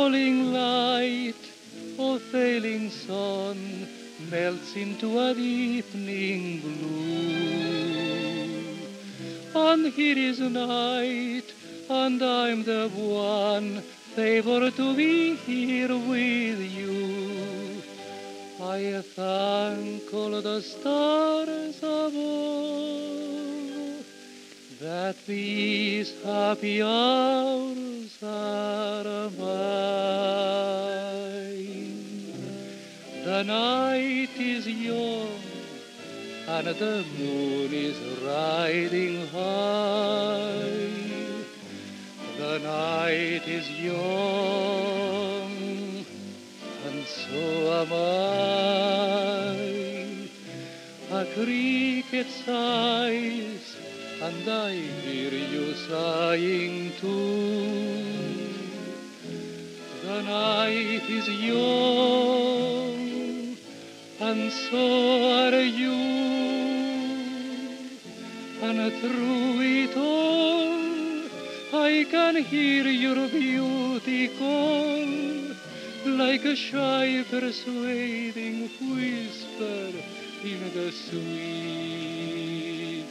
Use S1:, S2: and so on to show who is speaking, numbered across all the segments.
S1: falling light or failing sun melts into a deepening blue. And here is night, and I'm the one favored to be here with you. I thank all the stars above that these happy hours are mine. The night is young and the moon is riding high. The night is young and so am I. A cricket sighs and I hear you sighing too. The night is young and so are you. And through it all I can hear your beauty call, like a shy persuading whisper in the sweet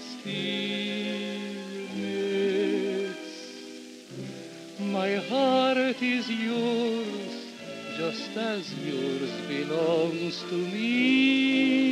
S1: stillness. My heart is yours, just as yours belongs to me.